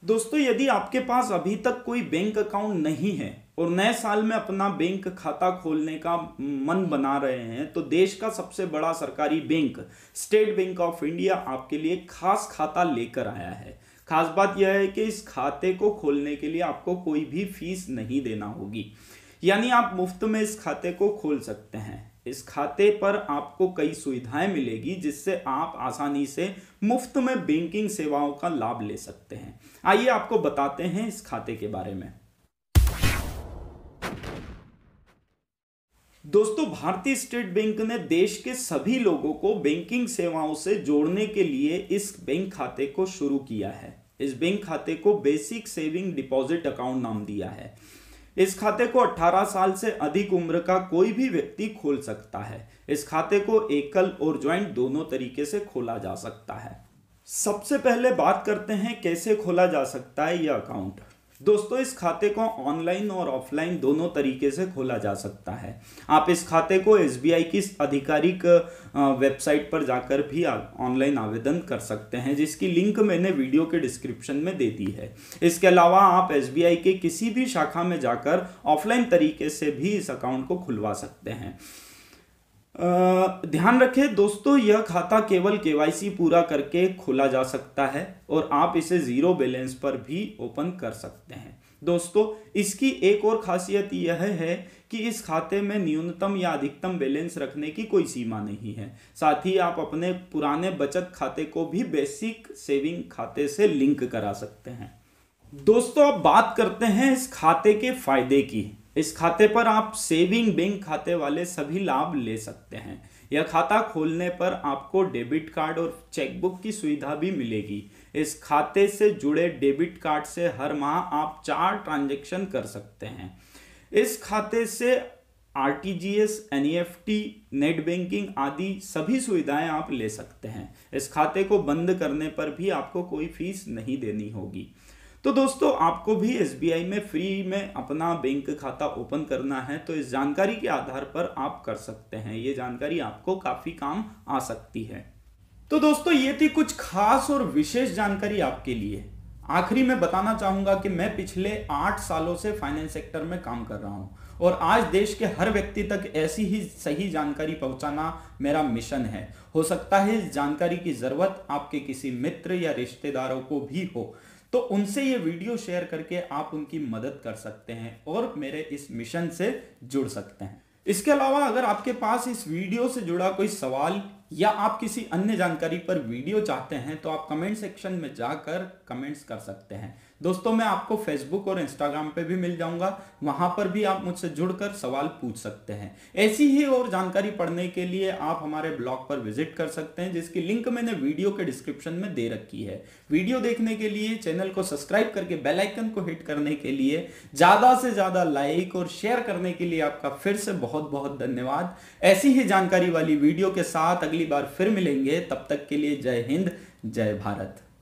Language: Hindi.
दोस्तों, यदि आपके पास अभी तक कोई बैंक अकाउंट नहीं है और नए साल में अपना बैंक खाता खोलने का मन बना रहे हैं, तो देश का सबसे बड़ा सरकारी bank State Bank of India आपके लिए खास खाता लेकर आया है। खास बात यह है कि इस खाते को खोलने के लिए आपको कोई भी फीस नहीं देना होगी, यानी आप मुफ्त में इस खाते को खोल सकते हैं। इस खाते पर आपको कई सुविधाएं मिलेगी जिससे आप आसानी से मुफ्त में बैंकिंग सेवाओं का लाभ ले सकते हैं। आइए आपको बताते हैं इस खाते के बारे में। दोस्तों, भारतीय स्टेट बैंक ने देश के सभी लोगों को बैंकिंग सेवाओं से जोड़ने के लिए इस बैंक खाते को शुरू किया है। इस बैंक खाते को बेसिक सेविंग डिपॉजिट अकाउंट नाम दिया है। इस खाते को 18 साल से अधिक उम्र का कोई भी व्यक्ति खोल सकता है। इस खाते को एकल और ज्वाइंट दोनों तरीके से खोला जा सकता है। सबसे पहले बात करते हैं कैसे खोला जा सकता है यह अकाउंट। दोस्तों, इस खाते को ऑनलाइन और ऑफलाइन दोनों तरीके से खोला जा सकता है। आप इस खाते को एसबीआई की आधिकारिक वेबसाइट पर जाकर भी ऑनलाइन आवेदन कर सकते हैं, जिसकी लिंक मैंने वीडियो के डिस्क्रिप्शन में दे दी है। इसके अलावा आप एसबीआई के किसी भी शाखा में जाकर ऑफलाइन तरीके से भी इस अकाउंट को खुलवा सकते हैं। ध्यान रखें दोस्तों, यह खाता केवल केवाईसी पूरा करके खोला जा सकता है और आप इसे जीरो बैलेंस पर भी ओपन कर सकते हैं। दोस्तों, इसकी एक और खासियत यह है कि इस खाते में न्यूनतम या अधिकतम बैलेंस रखने की कोई सीमा नहीं है। साथ ही आप अपने पुराने बचत खाते को भी बेसिक सेविंग खाते से लिंक करा सकते हैं। दोस्तों, अब बात करते हैं इस खाते के फायदे की। इस खाते पर आप सेविंग बैंक खाते वाले सभी लाभ ले सकते हैं। यह खाता खोलने पर आपको डेबिट कार्ड और चेकबुक की सुविधा भी मिलेगी। इस खाते से जुड़े डेबिट कार्ड से हर माह आप 4 ट्रांजैक्शन कर सकते हैं। इस खाते से आरटीजीएस, एनईएफटी, नेट बैंकिंग आदि सभी सुविधाएं आप ले सकते हैं। इस खाते को बंद करने पर भी आपको कोई फीस नहीं देनी होगी। तो दोस्तों, आपको भी एसबीआई में फ्री में अपना बैंक खाता ओपन करना है तो इस जानकारी के आधार पर आप कर सकते हैं। ये जानकारी आपको काफी काम आ सकती है। तो दोस्तों, ये थी कुछ खास और विशेष जानकारी आपके लिए। आखिरी में बताना चाहूंगा कि मैं पिछले 8 सालों से फाइनेंस सेक्टर में काम कर रहा हूं और आज देश के हर व्यक्ति तक ऐसी ही सही जानकारी पहुंचाना मेरा मिशन है। हो सकता है इस जानकारी की जरूरत आपके किसी मित्र या रिश्तेदारों को भी हो, तो उनसे ये वीडियो शेयर करके आप उनकी मदद कर सकते हैं और मेरे इस मिशन से जुड़ सकते हैं। इसके अलावा अगर आपके पास इस वीडियो से जुड़ा कोई सवाल या आप किसी अन्य जानकारी पर वीडियो चाहते हैं तो आप कमेंट सेक्शन में जाकर कमेंट्स कर सकते हैं। दोस्तों, मैं आपको फेसबुक और इंस्टाग्राम पे भी मिल जाऊंगा, वहां पर भी आप मुझसे जुड़कर सवाल पूछ सकते हैं। ऐसी ही और जानकारी पढ़ने के लिए आप हमारे ब्लॉग पर विजिट कर सकते हैं, जिसकी लिंक मैंने वीडियो के डिस्क्रिप्शन में दे रखी है। वीडियो देखने के लिए, चैनल को सब्सक्राइब करके बेल आइकन को हिट करने के लिए, ज्यादा से ज्यादा लाइक और शेयर करने के लिए आपका फिर से बहुत बहुत धन्यवाद। ऐसी ही जानकारी वाली वीडियो के साथ अगली बार फिर मिलेंगे। तब तक के लिए जय हिंद, जय भारत।